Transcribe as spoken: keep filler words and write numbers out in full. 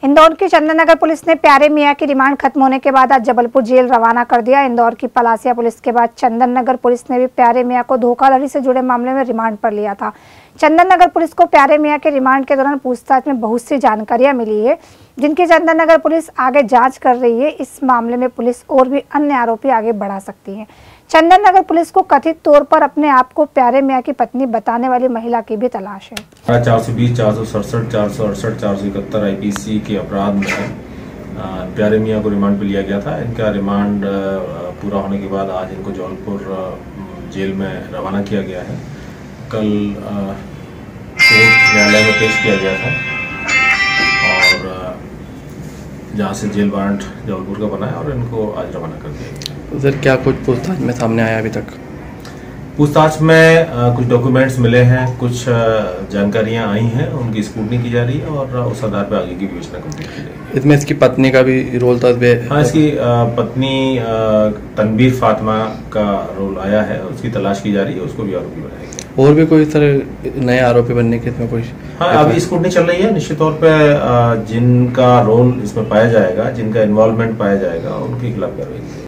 इंदौर की चंदन नगर पुलिस ने प्यारे मियां की रिमांड खत्म होने के बाद आज जबलपुर जेल रवाना कर दिया। इंदौर की पलासिया पुलिस के बाद चंदन नगर पुलिस ने भी प्यारे मियां को धोखाधड़ी से जुड़े मामले में रिमांड पर लिया था। चंदन नगर पुलिस को प्यारे मियां के रिमांड के दौरान पूछताछ में बहुत सी जानकारियां मिली है, जिनकी चंदन नगर पुलिस आगे जांच कर रही है। इस मामले में पुलिस और भी अन्य आरोपी आगे बढ़ा सकती है। चंदन नगर पुलिस को कथित तौर पर अपने आप को प्यारे मियां की पत्नी बताने वाली महिला की भी तलाश है। चार सौ बीस, चार सौ सड़सठ, चार सौ अड़सठ, चार सौ इकहत्तर आईपीसी के अपराध में प्यारे मियां को रिमांड पर लिया गया था। इनका रिमांड पूरा होने के बाद आज इनको जबलपुर जेल में रवाना किया गया है। कल कोर्ट न्यायालय में पेश किया गया था और जहां से जेल वारंट जबलपुर का बना है और इनको आज रवाना कर दिया गया। सर, क्या कुछ पूछताछ में सामने आया अभी तक? पूछताछ में आ, कुछ डॉक्यूमेंट्स मिले हैं, कुछ जानकारियां आई हैं, उनकी स्क्रूटनी की जा रही है और उस आधार पर आगे की विवेचना कंप्लीट की जाएगी। इसमें इसकी पत्नी का भी रोल था? हाँ, इसकी आ, पत्नी आ, तनवीर फातिमा का रोल आया है, उसकी तलाश की जा रही है, उसको भी आरोपी बनाया गया। और भी कोई तरह नए आरोपी बनने की इसमें कोई? हाँ, अभी स्क्रूटनी चल रही है। निश्चित तौर पर जिनका रोल इसमें पाया जाएगा, जिनका इन्वॉल्वमेंट पाया जाएगा, उनके खिलाफ कार्रवाई की जाएगी।